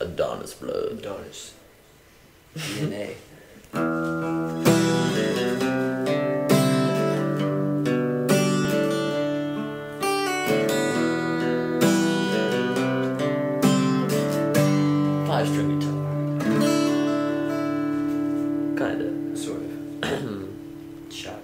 Adonis blood. Adonis. DNA. Five-string guitar. Kinda. Sort of. Shot.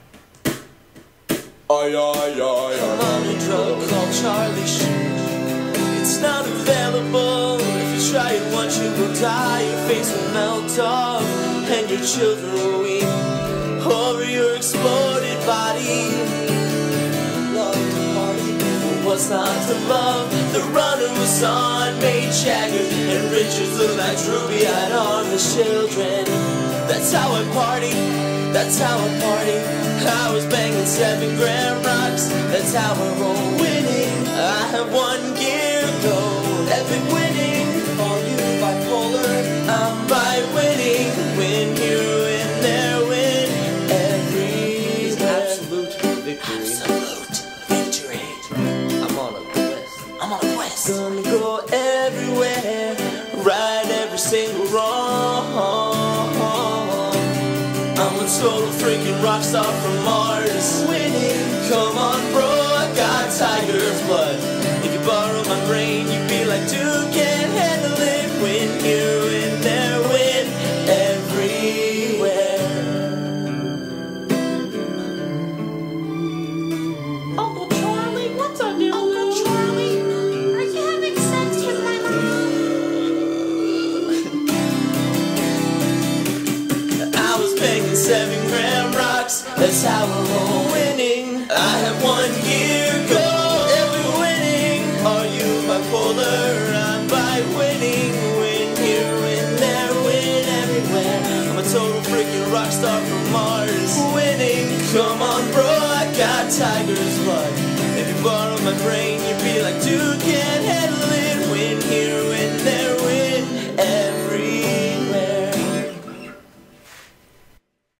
I'm on a drug called Charlie Sheen. It's not available. If you try it once, you will die. Your face will melt off, and your children will weep over your exploded body. Love to party, but what's not to love? The runner was on, made Jagger and Richards look like droopy-eyed armless children. That's how I party. That's how I party. I was banging 7-gram rocks. That's how I roll. Winning, I have one gear gold. Epic winning. Are you bipolar? I'm by winning. When you win, there win. Everywhere. Absolute victory. Absolute victory. I'm on a quest. I'm on a quest. Gonna go everywhere. Right every single wrong. I'm a total freaking rock star from Mars. Winning, come on bro, I got tiger's blood. If you borrow my brain, you'd be like, dude, can't handle it. When you in there, win everywhere. Uncle Charlie, what's up, dude? Uncle Charlie, are you having sex with my mom? I was banging 7-gram rocks. That's how I roll. Winning, I have one gear gold. Every winning, are you bipolar? I'm by winning. When you're in there, win everywhere. I'm a total freaking rock star from Mars. Winning, come on bro, I got tiger's blood. If you borrow my brain, you'd be like, dude,